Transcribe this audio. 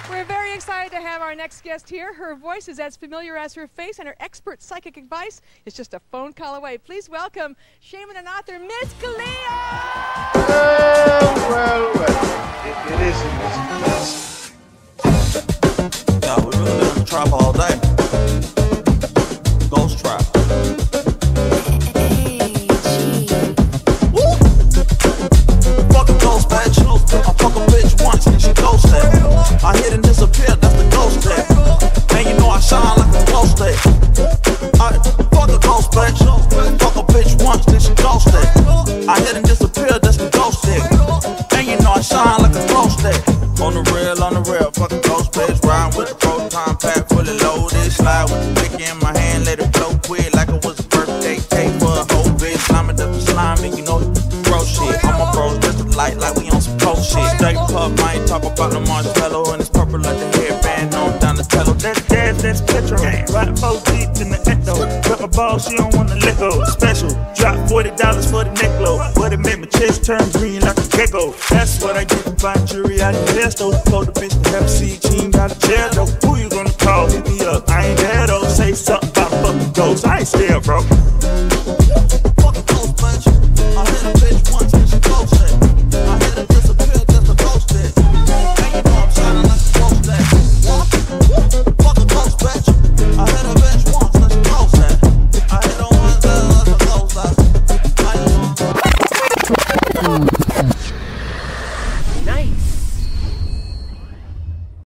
We're very excited to have our next guest here. Her voice is as familiar as her face, and her expert psychic advice is just a phone call away. Please welcome shaman and author, Miss Cleo! Well. It is Yeah, we really been in the trap all day. Ghost trap. Woo! Fuck a ghost bitch. I fuck a bitch once and she ghosted. I hit and disappear, that's the ghost there. And you know I shine like a ghost there. I fuck a ghost bitch. Fuck a bitch once, then she ghosted. I hit and disappear, that's the ghost there. And you know I shine like a ghost there. On the real, fuck a ghost bitch. Ride with the proton pack fully loaded. Slide with the pick in my hand, let it flow quick like it was a birthday cake for a whole bitch. Slime it up and slime it, you know bro shit. I'm a bros dressed up like we on some pro shit. Straight puff, I ain't talk about no marshmallow. And it's purple like the hairband on Donatello. That's Petro. Right 4 deep in the ecto. Cut my ball, she don't wanna let go. Special, drop $40 for the neck low. But it made my chest turn green like a gecko. That's what I get from buying jewelry out of Pesto. Told the bitch to have a seat, she ain't got a chair though. Who you gonna call? Hit me up, I ain't there though. Say something about fucking ghosts, I ain't scared, bro.